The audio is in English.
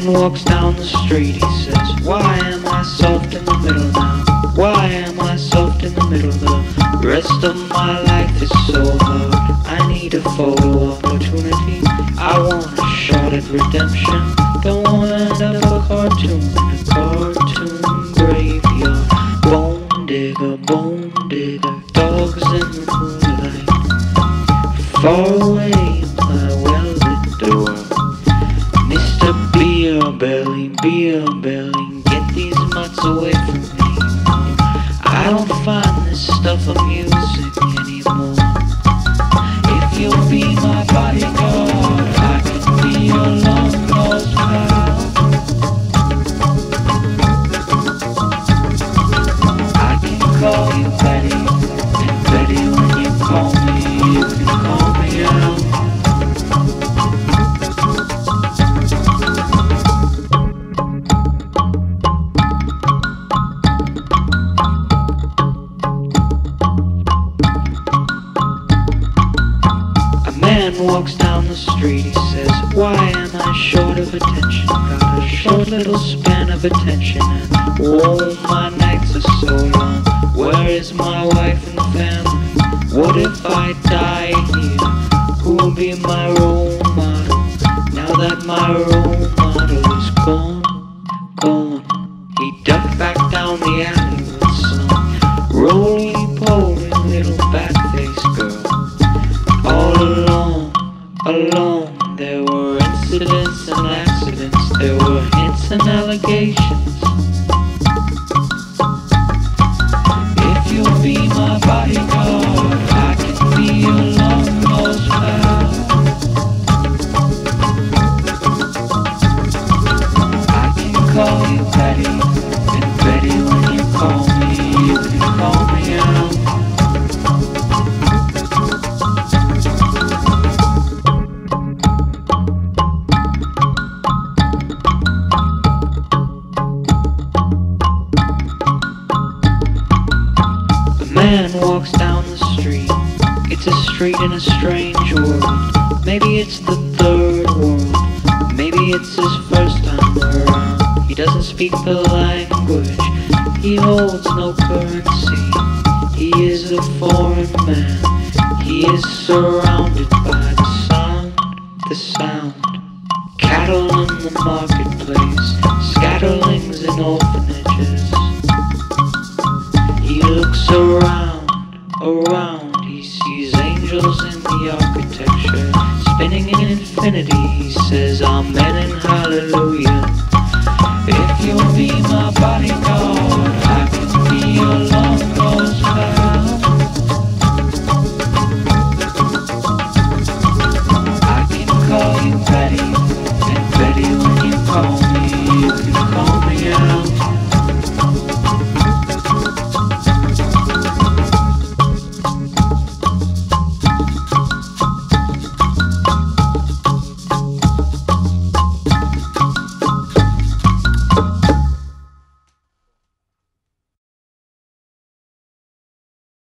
man walks down the street, he says, why am I soft in the middle now? Why am I soft in the middle? The rest of my life is so hard. I need a photo opportunity. I want a shot at redemption. Don't wanna end up a cartoon in a cartoon graveyard. Bone digger, dogs in the moonlight. Far away in my well-lit door. Mr. Beer Belly, get these mutts away from me. I don't find this stuff amusing anymore. If you'll be my bodyguard, I can be your long-lost pal. I can call you Betty, and Betty, when you call me, you can call me out. Walks down the street, he says, why am I short of attention? Got a short little span of attention, and oh, my nights are so long. Where is my wife and family? What if I die here? Who will be my role model? Now that my role model is gone. He ducked back down the alley with some roly-poly little bat-faced girl. All alone, there were incidents and accidents, there were hints and allegations. If you'll be my bodyguard, I can be your long-lost pal. I can call you Betty, and Betty, when you call me, you can call me out. Man walks down the street. It's a street in a strange world. Maybe it's the third world. Maybe it's his first time around. He doesn't speak the language. He holds no currency. He is a foreign man. He is surrounded by the sound. Cattle in the marketplace, scatterlings in orphanages. He looks around, he sees angels in the architecture, spinning in infinity. He says, Amen.